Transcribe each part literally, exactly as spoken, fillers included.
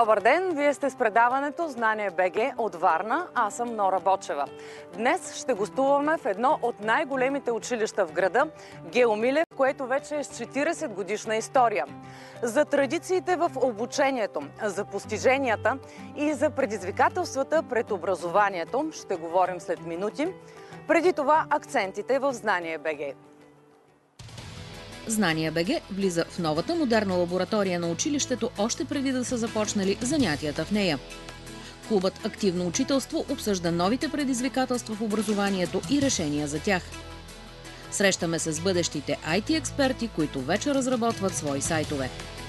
Добър ден! Вие сте с предаването Знание БГ от Варна. Аз съм Нора Бочева. Днес ще гостуваме в едно от най-големите училища в града – Гео Милев, което вече е с четиридесет годишна история. За традициите в обучението, за постиженията и за предизвикателствата пред образованието ще говорим след минути. Преди това акцентите в Знание БГ. Знание БГ влиза в новата модерна лаборатория на училището още преди да са започнали занятията в нея. Клубът Активно учителство обсъжда новите предизвикателства в образованието и решения за тях. Срещаме се с бъдещите ай ти експерти, които вече разработват свои сайтове.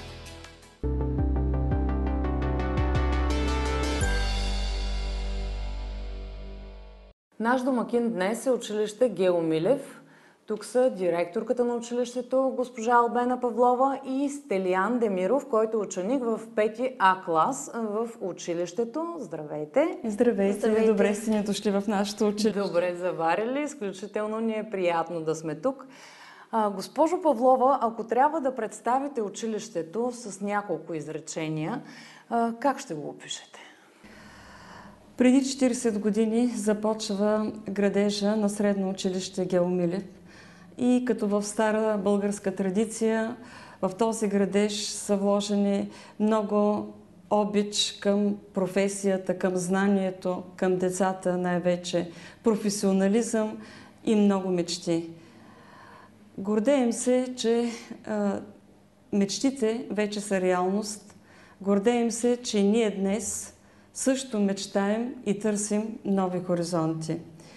Наш домакин днес е училище Гео Милев. Тук са директорката на училището, госпожа Албена Павлова, и Стелиян Демиров, който е ученик в пети А клас в училището. Здравейте! Здравейте! Здравейте. Добре сте ни дошли в нашето училище. Добре заварили. Изключително ни е приятно да сме тук. А, госпожо Павлова, ако трябва да представите училището с няколко изречения, а, как ще го опишете? Преди четиридесет години започва градежа на средно училище Гео Милев. И като в стара българска традиция, в този градеж са вложени много обич към професията, към знанието, към децата най-вече, професионализъм и много мечти. Гордеем се, че а, мечтите вече са реалност. Гордеем се, че ние днес също мечтаем и търсим нови хоризонти.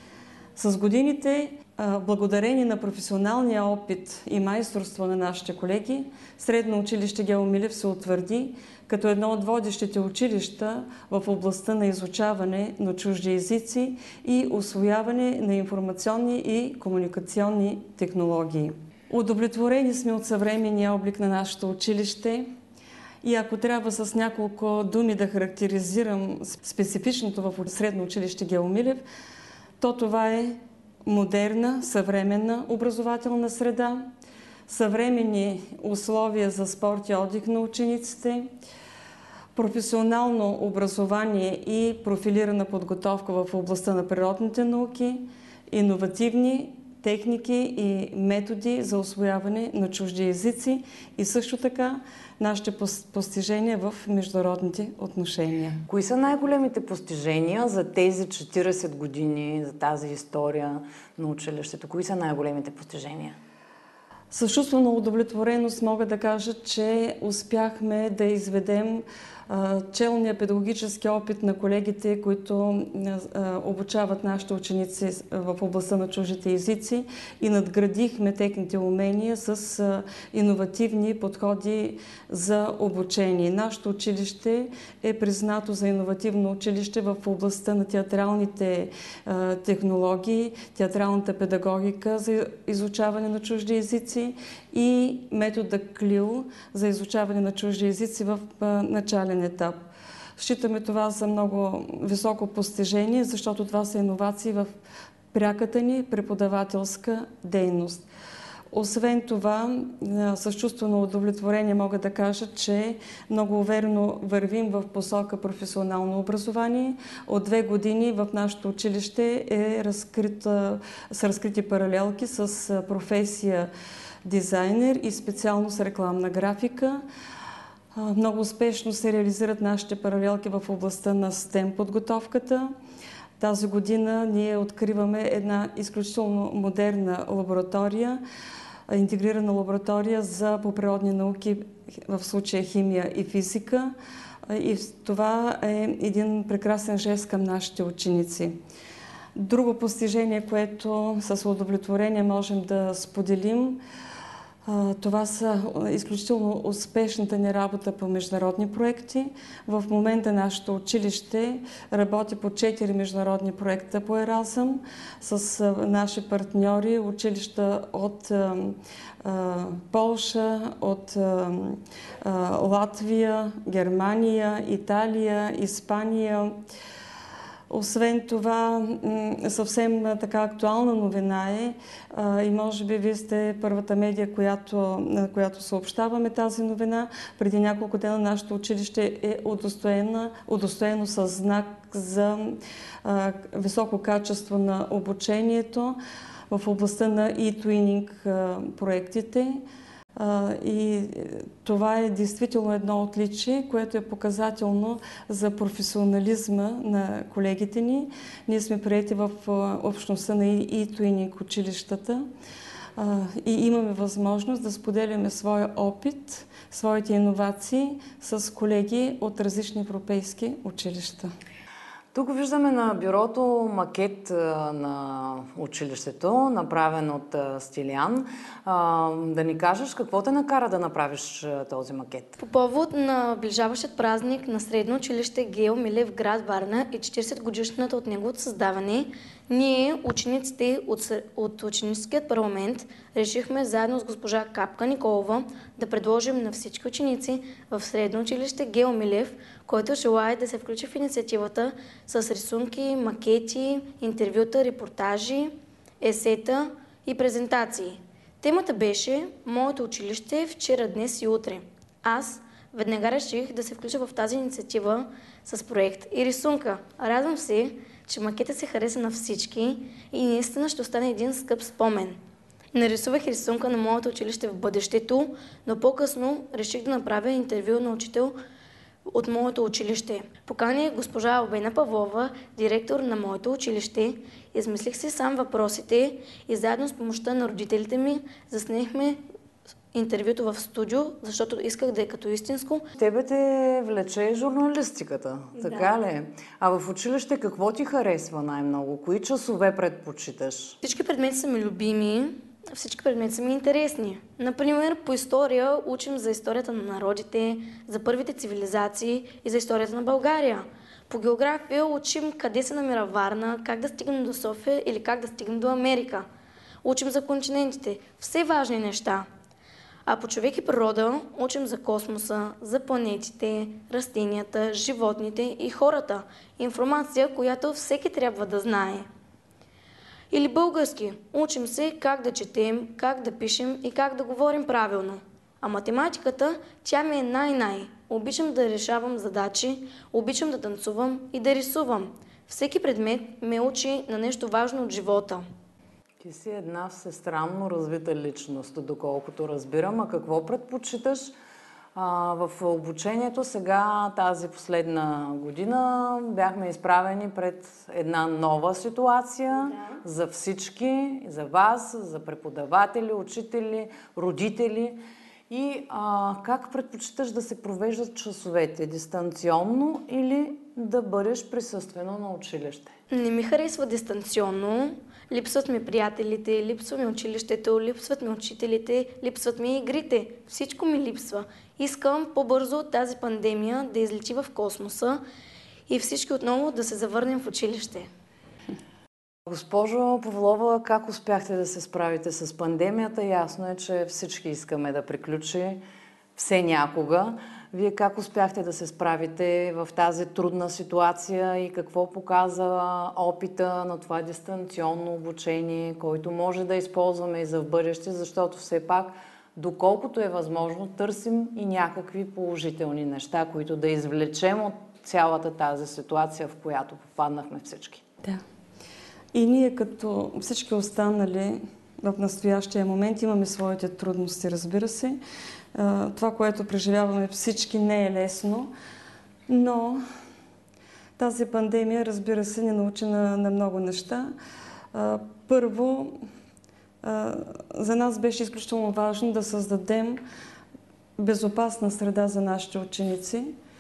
С годините, благодарение на професионалния опит и майсторство на нашите колеги, Средно училище Гео Милев се утвърди като едно от водещите училища в областта на изучаване на чужди езици и усвояване на информационни и комуникационни технологии. Удовлетворени сме от съвременния облик на нашето училище. И ако трябва с няколко думи да характеризирам специфичното в Средно училище Гео Милев, то това е модерна, съвременна образователна среда, съвременни условия за спорт и отдих на учениците, професионално образование и профилирана подготовка в областта на природните науки, иновативни техники и методи за усвояване на чужди езици и също така нашите постижения в международните отношения. Кои са най-големите постижения за тези четиридесет години, за тази история на училището? Кои са най-големите постижения? С чувство на удовлетвореност мога да кажа, че успяхме да изведем челния педагогически опит на колегите, които обучават нашите ученици в областта на чуждите езици и надградихме техните умения с иновативни подходи за обучение. Нашето училище е признато за иновативно училище в областта на театралните технологии, театралната педагогика за изучаване на чужди езици и метода КЛИЛ за изучаване на чужди езици в начален етап. Считаме това за много високо постижение, защото това са иновации в пряката ни преподавателска дейност. Освен това, с чувство на удовлетворение мога да кажа, че много уверено вървим в посока професионално образование. От две години в нашето училище е разкрита, са разкрити паралелки с професия дизайнер и специално с рекламна графика. Много успешно се реализират нашите паралелки в областта на стем подготовката. Тази година ние откриваме една изключително модерна лаборатория, интегрирана лаборатория за по природни науки, в случая химия и физика. И това е един прекрасен жест към нашите ученици. Друго постижение, което с удовлетворение можем да споделим, това са изключително успешната ни работа по международни проекти. В момента нашето училище работи по четири международни проекта по Еразъм с наши партньори, училища от Полша, от Латвия, Германия, Италия, Испания. Освен това, съвсем така актуална новина е и може би вие сте първата медия, която, на която съобщаваме тази новина. Преди няколко дена нашето училище е удостоено, удостоено със знак за а, високо качество на обучението в областта на e-twinning проектите. И това е действително едно отличие, което е показателно за професионализма на колегите ни. Ние сме приети в общността на e-twinning училищата и имаме възможност да споделяме своя опит, своите иновации с колеги от различни европейски училища. Тук виждаме на бюрото макет на училището, направен от Стилян. Да ни кажеш какво те накара да направиш този макет? По повод на наближаващият празник на Средно училище Гео Милев в град Варна и четиридесет годишната от неговото създаване, ние, учениците от, от ученическият парламент, решихме заедно с госпожа Капка Николова да предложим на всички ученици в Средно училище Гео Милев, който желае да се включи в инициативата с рисунки, макети, интервюта, репортажи, есета и презентации. Темата беше "Моето училище вчера, днес и утре". Аз веднага реших да се включа в тази инициатива с проект и рисунка. Радвам се, че макета се хареса на всички и наистина ще остане един скъп спомен. Нарисувах рисунка на моето училище в бъдещето, но по-късно реших да направя интервю на учител от моето училище. Поканих госпожа Албена Павлова, директор на моето училище. Измислих си сам въпросите и заедно с помощта на родителите ми заснехме интервюто в студио, защото исках да е като истинско. Тебе те влече журналистиката, така да. ли? А в училище какво ти харесва най-много? Кои часове предпочиташ? Всички предмети са ми любими, всички предмети са ми интересни. Например, по история учим за историята на народите, за първите цивилизации и за историята на България. По география учим къде се намира Варна, как да стигнем до София или как да стигнем до Америка. Учим за континентите, все важни неща. А по човек и природа учим за космоса, за планетите, растенията, животните и хората. Информация, която всеки трябва да знае. Или български. Учим се как да четем, как да пишем и как да говорим правилно. А математиката, тя ми е най-най. Обичам да решавам задачи, обичам да танцувам и да рисувам. Всеки предмет ме учи на нещо важно от живота. Ти си една всестранно развита личност, доколкото разбирам. А какво предпочиташ а, в обучението сега, тази последна година? Бяхме изправени пред една нова ситуация да. За всички, за вас, за преподаватели, учители, родители. И а, как предпочиташ да се провеждат часовете? Дистанционно или да бъдеш присъствено на училище? Не ми харесва дистанционно. Липсват ми приятелите, липсва ми училището, липсват ми учителите, липсват ми игрите. Всичко ми липсва. Искам по-бързо тази пандемия да излети в космоса и всички отново да се завърнем в училище. Госпожо Павлова, как успяхте да се справите с пандемията? Ясно е, че всички искаме да приключи все някога. Вие как успяхте да се справите в тази трудна ситуация и какво показа опита на това дистанционно обучение, който може да използваме и за в бъдеще, защото все пак, доколкото е възможно, търсим и някакви положителни неща, които да извлечем от цялата тази ситуация, в която попаднахме всички. Да. И ние, като всички останали в настоящия момент, имаме своите трудности, разбира се. Това, което преживяваме всички, не е лесно, но тази пандемия, разбира се, ни научи на, на много неща. Първо, за нас беше изключително важно да създадем безопасна среда за нашите ученици.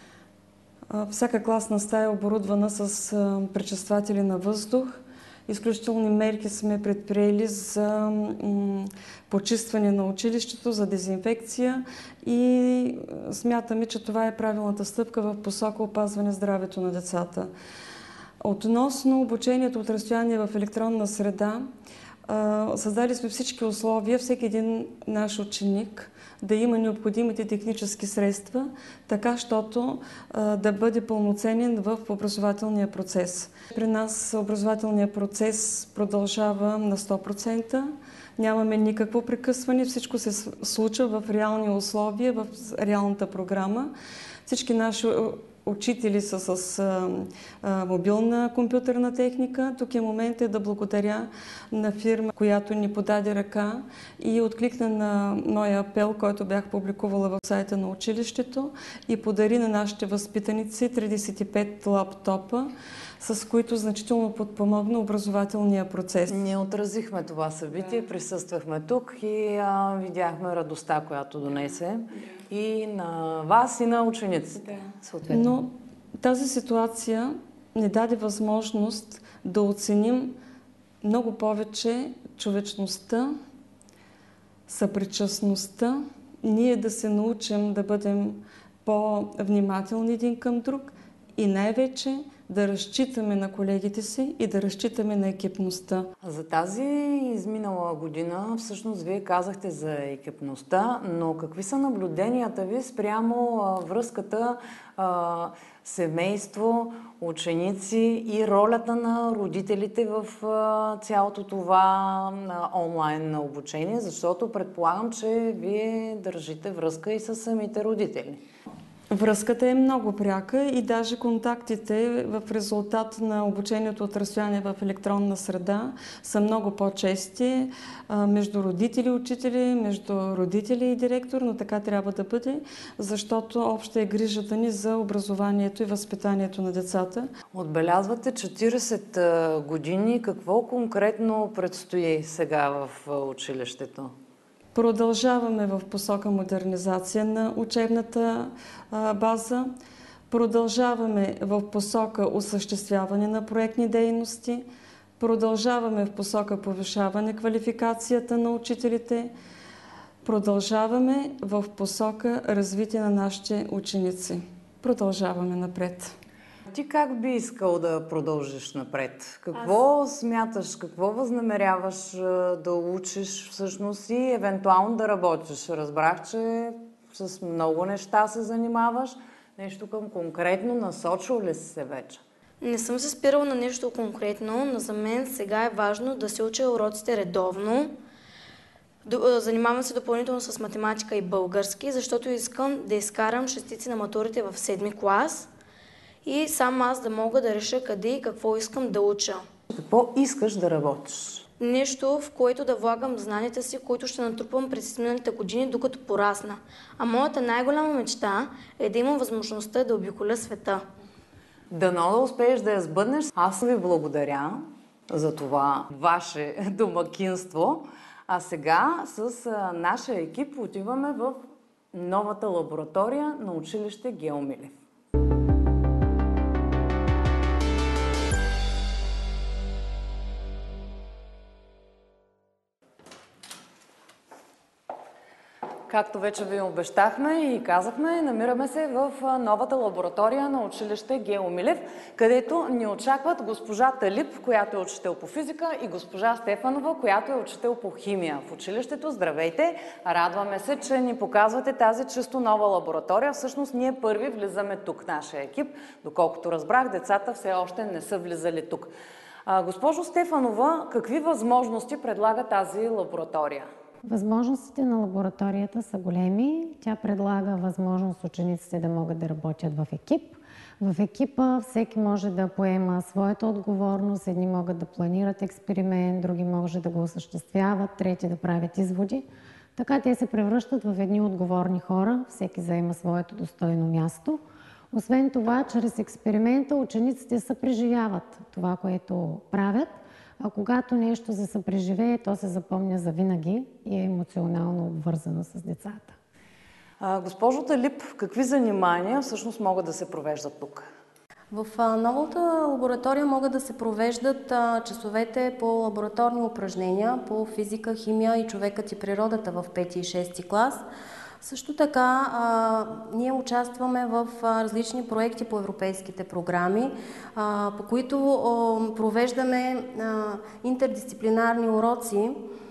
Всяка класна стая е оборудвана с пречистватели на въздух. Изключителни мерки сме предприели за почистване на училището, за дезинфекция и смятаме, че това е правилната стъпка в посока опазване здравето на децата. Относно обучението от разстояние в електронна среда, Създали сме всички условия, всеки един наш ученик да има необходимите технически средства, така, щото да бъде пълноценен в образователния процес. При нас образователният процес продължава на сто процента. Нямаме никакво прекъсване, всичко се случва в реални условия, в реалната програма. Всички наши учители са с а, а, мобилна компютърна техника. Тук е момент да благодаря на фирма, която ни подаде ръка и откликна на моя апел, който бях публикувала в сайта на училището и подари на нашите възпитаници тридесет и пет лаптопа, с които значително подпомогна образователния процес. Ние отразихме това събитие, да. Присъствахме тук и а, видяхме радостта, която донесе и на вас, и на учениците. Да. Но тази ситуация ни даде възможност да оценим много повече човечността, съпричастността, ние да се научим да бъдем по-внимателни един към друг и най-вече да разчитаме на колегите си и да разчитаме на екипността. За тази изминала година, всъщност вие казахте за екипността, но какви са наблюденията ви спрямо а, връзката а, семейство, ученици и ролята на родителите в а, цялото това а, онлайн обучение, защото предполагам, че вие държите връзка и с самите родители. Връзката е много пряка и даже контактите в резултат на обучението от разстояние в електронна среда са много по-чести между родители и учители, между родители и директор, но така трябва да бъде, защото обща е грижата ни за образованието и възпитанието на децата. Отбелязвате четиридесет години. Какво конкретно предстои сега в училището? Продължаваме в посока модернизация на учебната база, продължаваме в посока осъществяване на проектни дейности, продължаваме в посока повишаване квалификацията на учителите, продължаваме в посока развитие на нашите ученици. Продължаваме напред. Ти как би искал да продължиш напред? Какво Аз... смяташ, какво възнамеряваш да учиш всъщност и евентуално да работиш? Разбрах, че с много неща се занимаваш. Нещо към конкретно насочил ли си се вече? Не съм се спирала на нещо конкретно, но за мен сега е важно да се уча уроците редовно. Занимавам се допълнително с математика и български, защото искам да изкарам шестици на матурите в седми клас. И сам аз да мога да реша къде и какво искам да уча. Какво искаш да работиш? Нещо, в което да влагам знанията си, които ще натрупвам през изминалите години, докато порасна. А моята най-голяма мечта е да имам възможността да обиколя света. Дано да успееш да я сбъднеш. Аз ви благодаря за това ваше домакинство. А сега с нашия екип отиваме в новата лаборатория на училище Гео Милев. Както вече ви обещахме и казахме, намираме се в новата лаборатория на училище Гео Милев, където ни очакват госпожа Талип, която е учител по физика, и госпожа Стефанова, която е учител по химия в училището. Здравейте! Радваме се, че ни показвате тази чисто нова лаборатория. Всъщност ние първи влизаме тук, нашия екип. Доколкото разбрах, децата все още не са влизали тук. Госпожо Стефанова, какви възможности предлага тази лаборатория? Възможностите на лабораторията са големи. Тя предлага възможност учениците да могат да работят в екип. В екипа всеки може да поема своята отговорност. Едни могат да планират експеримент, други може да го осъществяват, трети да правят изводи. Така те се превръщат в едни отговорни хора. Всеки заема своето достойно място. Освен това, чрез експеримента учениците съпреживяват това, което правят. А когато нещо се съпреживее, то се запомня завинаги и е емоционално обвързано с децата. А, госпожо Талип, какви занимания всъщност могат да се провеждат тук? В а, новата лаборатория могат да се провеждат а, часовете по лабораторни упражнения по физика, химия и човекът и природата в пети и шести клас. Също така, а, ние участваме в а, различни проекти по европейските програми, а, по които а, провеждаме а, интердисциплинарни уроци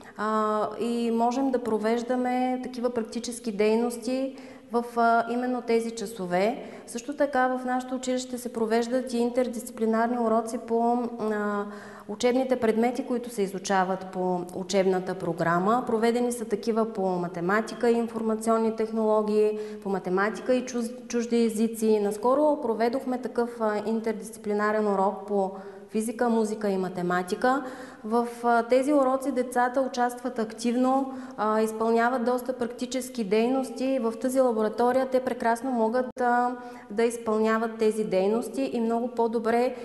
а, и можем да провеждаме такива практически дейности в а, именно тези часове. Също така в нашето училище се провеждат и интердисциплинарни уроци по а, учебните предмети, които се изучават по учебната програма. Проведени са такива по математика и информационни технологии, по математика и чуж, чужди езици. Наскоро проведохме такъв а, интердисциплинарен урок по физика, музика и математика. В а, тези уроци децата участват активно, а, изпълняват доста практически дейности. В тази лаборатория те прекрасно могат а, да изпълняват тези дейности и много по-добре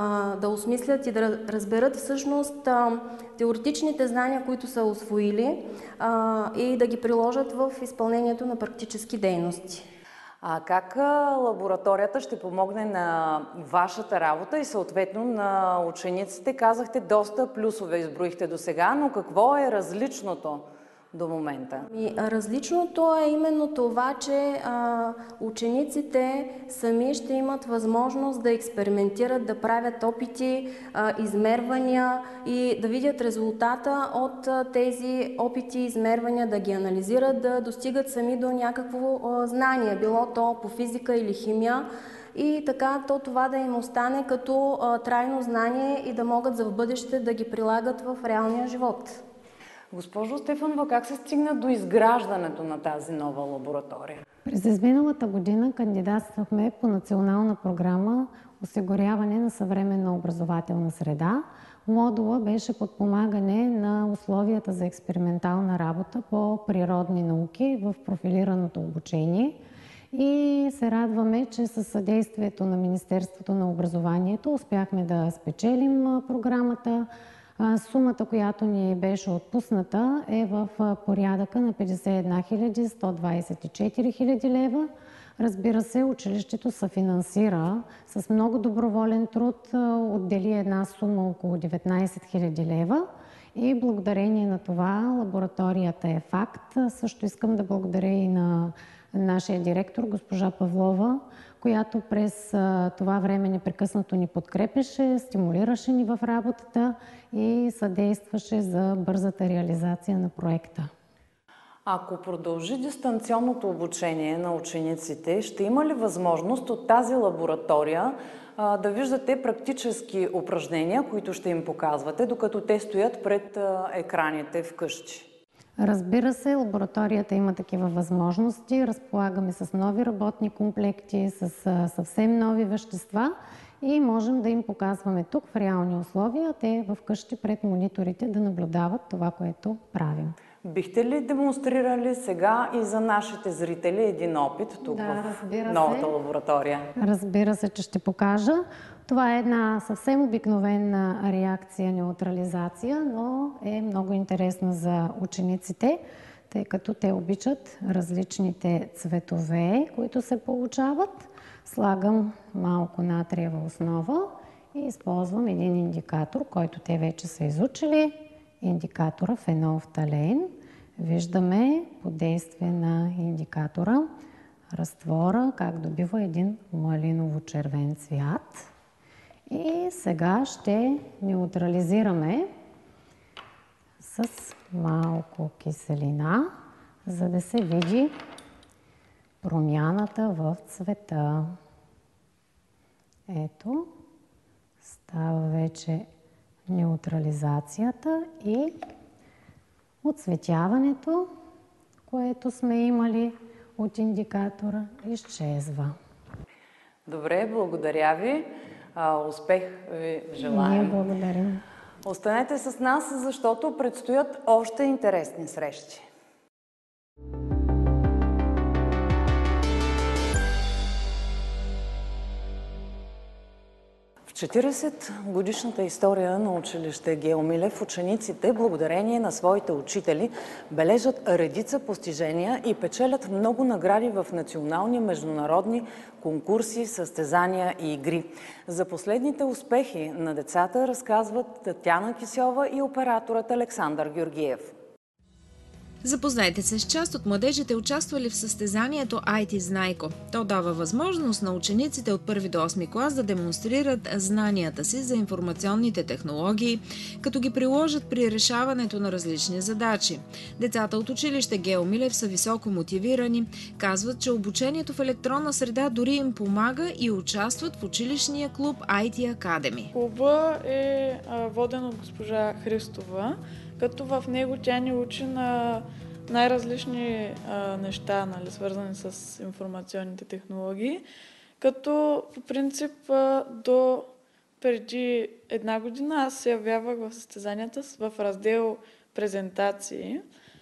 да осмислят и да разберат всъщност а, теоретичните знания, които са усвоили а, и да ги приложат в изпълнението на практически дейности. А как лабораторията ще помогне на вашата работа и съответно на учениците? Казахте, доста плюсове изброихте до сега, но какво е различното до момента? И различното е именно това, че а, учениците сами ще имат възможност да експериментират, да правят опити, а, измервания и да видят резултата от а, тези опити и измервания, да ги анализират, да достигат сами до някакво а, знание, било то по физика или химия. И така то това да им остане като а, трайно знание и да могат за в бъдеще да ги прилагат в реалния живот. Госпожо Стефанова, как се стигна до изграждането на тази нова лаборатория? През изминалата година кандидатствахме по национална програма осигуряване на съвременна образователна среда. Модула беше подпомагане на условията за експериментална работа по природни науки в профилираното обучение. И се радваме, че със съдействието на Министерството на образованието успяхме да спечелим програмата. Сумата, която ни беше отпусната, е в порядъка на петдесет и една хиляди сто двадесет и четири хиляди лева. Разбира се, училището съфинансира с много доброволен труд, отдели една сума около деветнадесет хиляди лева и благодарение на това лабораторията е факт. Също искам да благодаря и на нашия директор, госпожа Павлова, която през това време непрекъснато ни подкрепеше, стимулираше ни в работата и съдействаше за бързата реализация на проекта. Ако продължи дистанционното обучение на учениците, ще има ли възможност от тази лаборатория а, да виждате практически упражнения, които ще им показвате, докато те стоят пред а, екраните вкъщи? Разбира се, лабораторията има такива възможности. Разполагаме с нови работни комплекти, с съвсем нови вещества и можем да им показваме тук в реални условия, те вкъщи пред мониторите да наблюдават това, което правим. Бихте ли демонстрирали сега и за нашите зрители един опит тук да, в новата се. лаборатория? Разбира се, че ще покажа. Това е една съвсем обикновена реакция, неутрализация, но е много интересна за учениците, тъй като те обичат различните цветове, които се получават. Слагам малко натриева основа и използвам един индикатор, който те вече са изучили. Индикатора фенолфталейн. Виждаме под действие на индикатора разтвора как добива един малиново-червен цвят. И сега ще неутрализираме с малко киселина, за да се види промяната в цвета. Ето, става вече неутрализацията и оцветяването, което сме имали от индикатора, изчезва. Добре, благодаря ви. Успех ви желаем. Ние благодарим. Останете с нас, защото предстоят още интересни срещи. В четиридесетгодишната история на училище Гео Милев учениците, благодарение на своите учители, бележат редица постижения и печелят много награди в национални, международни конкурси, състезания и игри. За последните успехи на децата разказват Татяна Кисьова и операторът Александър Георгиев. Запознайте се с част от младежите, участвали в състезанието ай ти Знайко. То дава възможност на учениците от първи до осми клас да демонстрират знанията си за информационните технологии, като ги приложат при решаването на различни задачи. Децата от училище Гео Милев са високо мотивирани, казват, че обучението в електронна среда дори им помага и участват в училищния клуб ай ти Academy. Клуба е воден от госпожа Христова, като в него тя ни учи на най-различни а, неща, нали, свързани с информационните технологии, като по принцип а, до преди една година аз се явявах в състезанията в раздел презентации.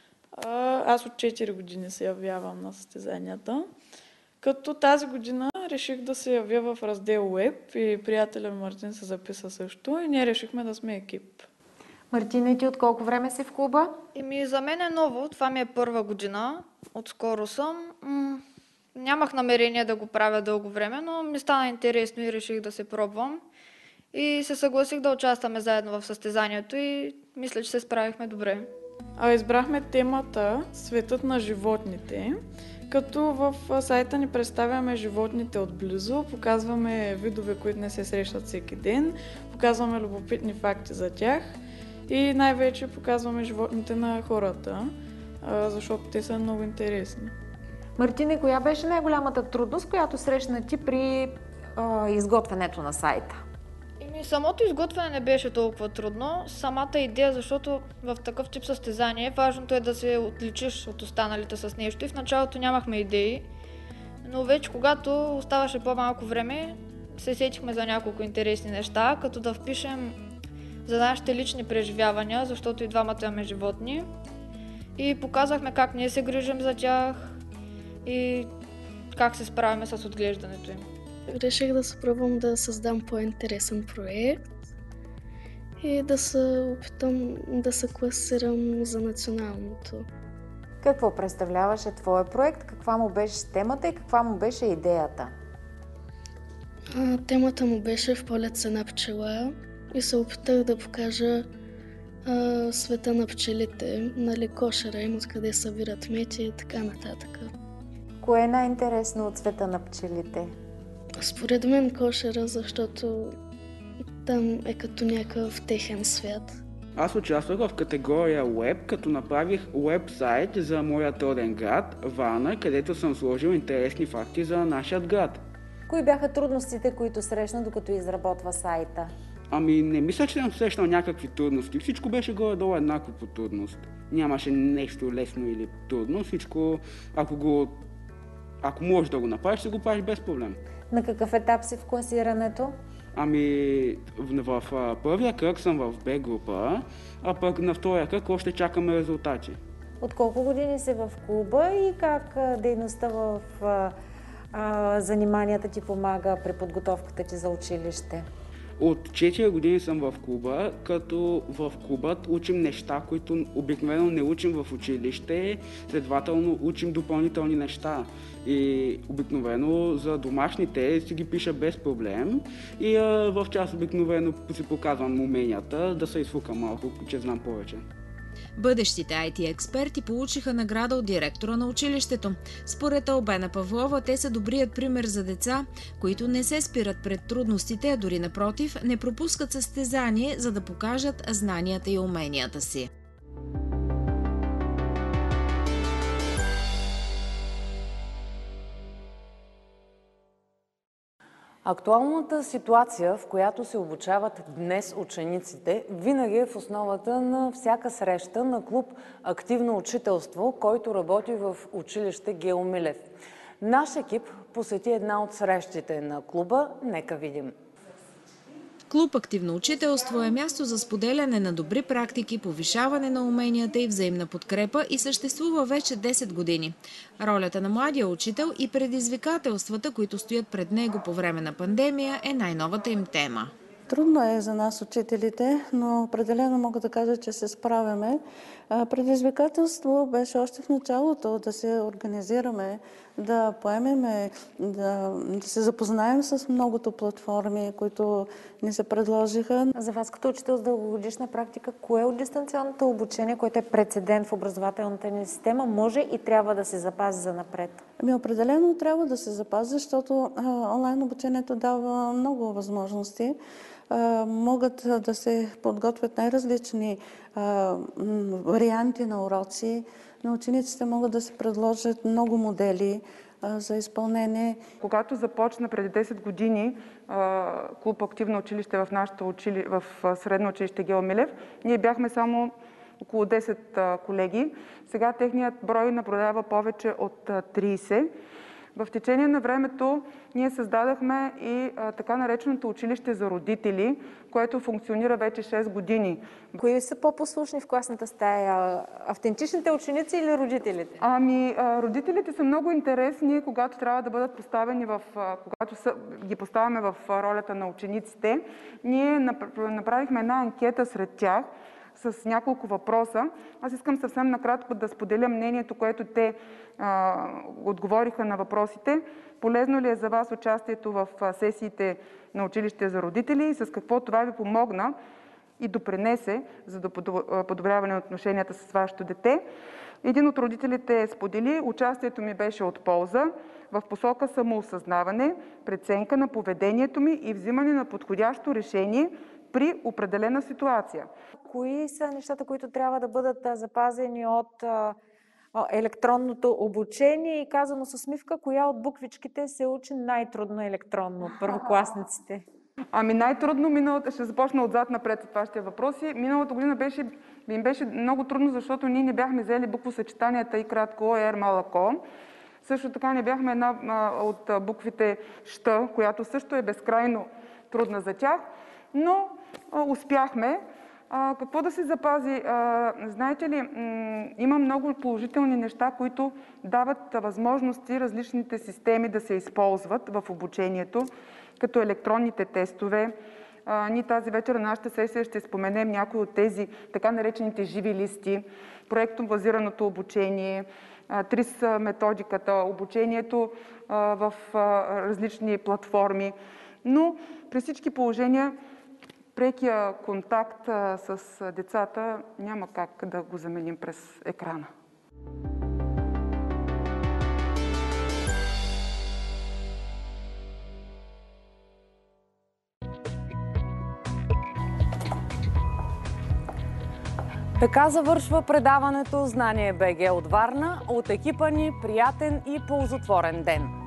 А, аз от четири години се явявам на състезанията, като тази година реших да се явя в раздел Web и приятеля Мартин се записа също и ние решихме да сме екип. Мартина, ти от колко време си в клуба? Еми, за мен е ново. Това ми е първа година. Отскоро съм. М- нямах намерение да го правя дълго време, но ми стана интересно и реших да се пробвам. И се съгласих да участваме заедно в състезанието и мисля, че се справихме добре. А избрахме темата "Светът на животните", като в сайта ни представяме животните отблизо, показваме видове, които не се срещат всеки ден, показваме любопитни факти за тях и най-вече показваме животните на хората, защото те са много интересни. Мартина, коя беше най-голямата трудност, която срещна ти при а, изготвянето на сайта? Еми, самото изготвяне не беше толкова трудно. Самата идея, защото в такъв тип състезание важното е да се отличиш от останалите с нещо и в началото нямахме идеи, но вече когато оставаше по-малко време, се сетихме за няколко интересни неща, като да впишем за нашите лични преживявания, защото и двамата имаме животни. И показахме как ние се грижим за тях и как се справяме с отглеждането им. Реших да се пробвам да създам по-интересен проект и да се опитам да се класирам за националното. Какво представляваше твоя проект? Каква му беше темата и каква му беше идеята? А, темата му беше "В полет с една пчела" и се опитах да покажа а, света на пчелите, нали, кошера им, откъде събират мед и така нататък. Кое е най-интересно от света на пчелите? Според мен кошера, защото там е като някакъв техен свят. Аз участвах в категория Web, като направих уебсайт за моят роден град, Варна, където съм сложил интересни факти за нашия град. Кои бяха трудностите, които срещна, докато изработва сайта? Ами не мисля, че съм срещнал някакви трудности. Всичко беше горе-долу еднакво по трудност. Нямаше нещо лесно или трудно. Всичко, ако го ако можеш да го направиш, ще го правиш без проблем. На какъв етап си в класирането? Ами в, в, в първия кръг съм в Б група, а пък на втория кръг още чакаме резултати. От колко години си в клуба и как дейността в а, заниманията ти помага при подготовката ти за училище? От четири години съм в клуба, като в клубът учим неща, които обикновено не учим в училище, следователно учим допълнителни неща. И обикновено за домашните си ги пиша без проблем и а, в час обикновено си показвам уменията, да се изфука малко, че знам повече. Бъдещите ай ти експерти получиха награда от директора на училището. Според Албена Павлова, те са добрият пример за деца, които не се спират пред трудностите, а дори напротив, не пропускат състезание, за да покажат знанията и уменията си. Актуалната ситуация, в която се обучават днес учениците, винаги е в основата на всяка среща на клуб "Активно учителство", който работи в училище Гео Милев. Наш екип посети една от срещите на клуба. Нека видим. Клуб "Активно учителство" е място за споделяне на добри практики, повишаване на уменията и взаимна подкрепа и съществува вече десет години. Ролята на младия учител и предизвикателствата, които стоят пред него по време на пандемия, е най-новата им тема. Трудно е за нас, учителите, но определено мога да кажа, че се справяме. Предизвикателство беше още в началото да се организираме, да поемеме, да, да се запознаем с многото платформи, които ни се предложиха. За вас като учител с дългогодишна практика, кое от дистанционното обучение, което е прецедент в образователната ни система, може и трябва да се запази за напред? Ами определено трябва да се запази, защото а, онлайн обучението дава много възможности. А, могат да се подготвят най-различни а, варианти на уроци. На учениците могат да се предложат много модели а, за изпълнение. Когато започна преди десет години а, клуб Активно училище в нашото учили... в средно училище Гео Милев, ние бяхме само около десет а, колеги. Сега техният брой наблюдава повече от а, трийсет. В течение на времето ние създадахме и а, така нареченото училище за родители, което функционира вече шест години. Кои са по-послушни в класната стая? Автентичните ученици или родителите? Ами, а, родителите са много интересни, когато трябва да бъдат поставени в, а, когато са, ги поставяме в ролята на учениците. Ние направихме една анкета сред тях с няколко въпроса. Аз искам съвсем накратко да споделя мнението, което те а, отговориха на въпросите. Полезно ли е за вас участието в сесиите на училище за родители и с какво това ви помогна и допринесе за подобряване на отношенията с вашето дете? Един от родителите сподели: участието ми беше от полза в посока самоосъзнаване, преценка на поведението ми и взимане на подходящо решение при определена ситуация. Кои са нещата, които трябва да бъдат запазени от електронното обучение и, казано с усмивка, коя от буквичките се учи най-трудно електронно от първокласниците? Ами най-трудно миналата, ще започна отзад напред от вашите въпроси. Миналата година беше, им беше много трудно, защото ние не бяхме взели буквосъчетанията и кратко, ер, малък О. Също така не бяхме една а, от буквите Щ, която също е безкрайно трудна за тях, но а, успяхме. А, какво да се запази? А, знаете ли, има много положителни неща, които дават възможности различните системи да се използват в обучението, като електронните тестове. А, ние тази вечер на нашата сесия ще споменем някои от тези така наречените живи листи, проектно-базираното обучение, ТРИС методиката, обучението а, в а, различни платформи. Но при всички положения прекия контакт а, с децата няма как да го заменим през екрана. Така завършва предаването Знание БГ от Варна. От екипа ни приятен и ползотворен ден!